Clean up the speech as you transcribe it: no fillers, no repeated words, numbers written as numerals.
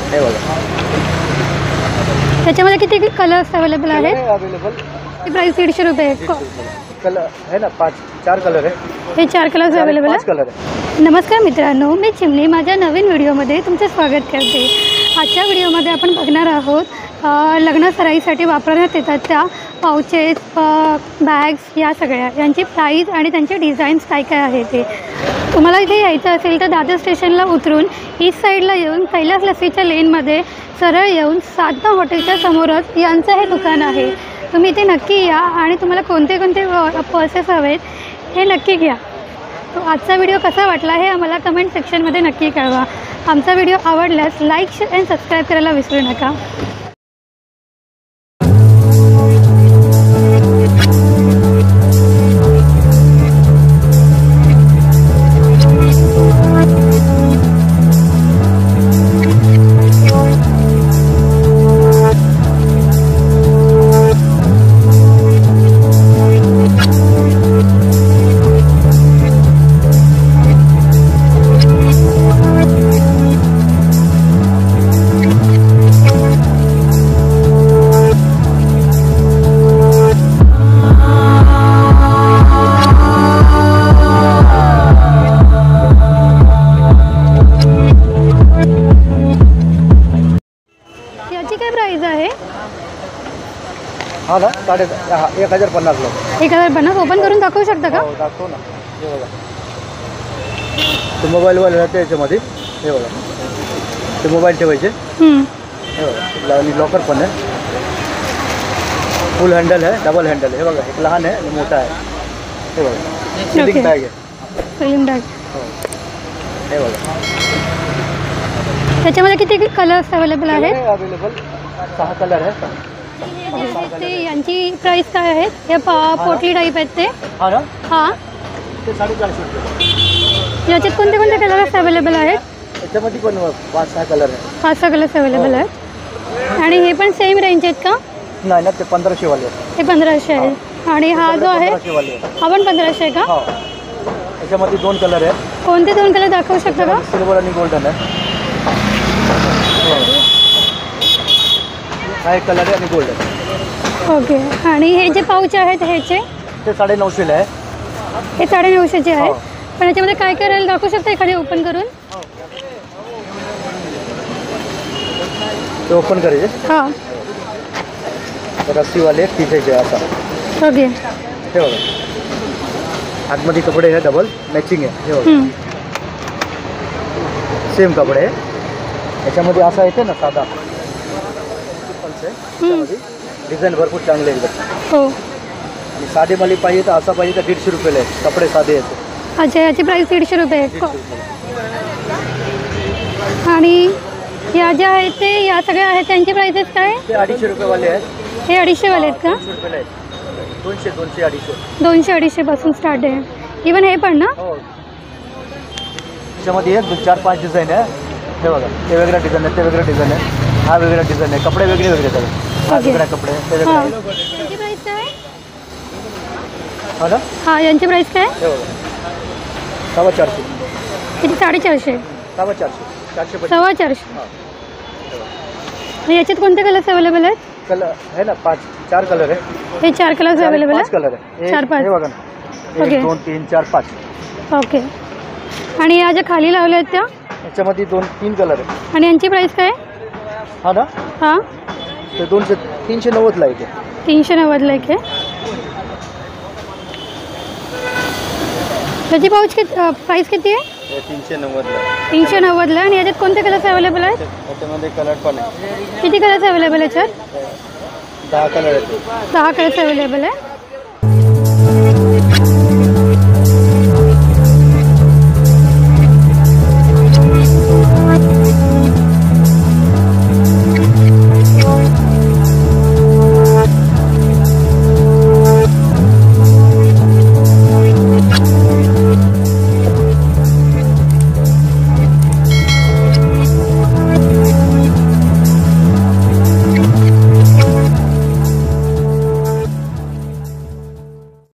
हे बघा, त्याच्यामध्ये किती कलर्स अवेलेबल आहेत? अवेलेबल प्राइस 150 रुपये. कलर है ना, 4 कलर आहे. हे 4 कलर्स अवेलेबल आहे. 5 कलर आहे. नमस्कार मित्रांनो, मी चिमणी माझ्या नवीन व्हिडिओमध्ये तुमचं स्वागत करते. आजच्या व्हिडिओमध्ये आपण बघणार आहोत लग्न सराईसाठी वापरण्यात येतात त्या पाउचेस, बॅग्स या सगळ्या यांची प्राईस आणि त्यांचे डिझाईन्स काय काय आहे ते. तुम्हाला इथे यायचं असेल तर दादर स्टेशनला उतरून ईस्ट साईडला येऊन कैलास लस्सीच्या लेनमध्ये सरळ येऊन साधना हॉटेलच्या समोरच यांचं हे दुकान आहे. तुम्ही इथे नक्की या आणि तुम्हाला कोणते कोणते पर्सेस हवेत हे नक्की घ्या. तो आजचा व्हिडिओ कसा वाटला हे आम्हाला कमेंट सेक्शनमध्ये नक्की कळवा. आमचा व्हिडिओ आवडल्यास लाईक, शेअर आणि सबस्क्राईब करायला विसरू नका. हाँ ना, 1050 लो. 1050 ओपन करून दाखवू शकता का? हो, दाखव ना. हे बघा, ते मोबाईलवाले राहते याच्यामध्ये. हे बघा, ते मोबाईल ठेवायचे. हे बघा, आणि लॉकर पण आहे. फुल हँडल आहे, डबल हँडल आहे. हे बघा, एक लहान आहे आणि मोठा आहे. हे बघा, सिलिंग बॅग आहे. Sling bag. हे बघा, त्याच्यामध्ये किती कलर्स अवेलेबल आहेत? अवेलेबल 6 कलर आहे. ते यांची प्राइस काय आहे? हे पोटली टाईप आहेत ते. हां ना, हां, ते 450 रुपये. याच्यात कोणते कोणते कलर्स अवेलेबल आहेत? याच्यामध्ये पण 5-6 कलर आहे. 5-6 कलर्स अवेलेबल आहेत. आणि हे पण सेम रेंज आहेत का? नाही ना, ते 1500 वाले आहेत. ते 1500 आहे. आणि हा जो आहे 1500 वाले आहे. हा पण 1500 आहे का? हो, याच्यामध्ये 2 कलर आहेत. कोणते 2 कलर दाखवू शकता का? सिल्वर आणि गोल्डन आहे. हा एक कलर आहे आणि गोल्ड आहे. ओके. आणि हे जे पाऊच आहेत ह्याचे ते 950 आहे. हे 950चे आहे. पण याच्यामध्ये काय काय राहील दाखवू शकता एखादी ओपन करून? ते ओपन करायचे. हां, रस्सीवाले खिचायचे असा. ओके. हे बघा, आतमध्ये कपडे आहे, डबल मॅचिंग आहे. हे बघा, सेम कपडे आहे. याच्यामध्ये असा येते ना साधा, डिझाईन भरपूर चांगले एकदम. हो. आणि साधे माली पाहिजे तर असा पाहिजे तर 150 रुपयाला आहे. कपडे साधे आहेत. अच्छा, याची प्राईस 150 रुपये आहे. आणि या ज्या आहेत ते या सगळ्या आहेत त्यांची प्राइसेस काय? ते 250 रुपयेवाले आहेत. हे 250 वाले आहेत का? 200 रुपयाला आहेत. 200, 200, 200 पासून स्टार्ट आहे. इवन हे पण ना? हो. त्याच्यामध्ये 4-5 डिझाईन आहे. हे बघा, ते वेगळ्या डिझाईन आहे, ते वेगळ्या डिझाईन आहे, हा वेगळा डिझाईन आहे. कपडे वेगळे वेगळे आहेत. हा वेगळा कपडे, ते वेगळे. यांची प्राइस काय? हा ना, हां, यांची प्राइस काय? हे बघा, 450. किती? 450. 450. 450. याच्यात कोणते कलर्स अवेलेबल आहेत? कलर आहे ना, 4 कलर आहे. हे 4 कलर्स अवेलेबल आहेत. 5 कलर आहे. 4-5. हे बघा ना, 1 2 3 4 5. ओके. आणि या ज्या खाली लावल्या आहेत त्या? याच्यामध्ये 2-3 कलर आहे. आणि यांची प्राइस काय? हा ना, हां, ते 390ला आहे. 390ला आहे. त्याची पाऊच प्राइस किती आहे? 390ला. 390ला. आणि याच्यात कोणते कलर्स अवेलेबल आहेत? याच्यामध्ये कलर पण आहे. किती कलर्स अवेलेबल आहे याच्यात? 10 कलर आहेत. 10 कलर्स अवेलेबल आहे.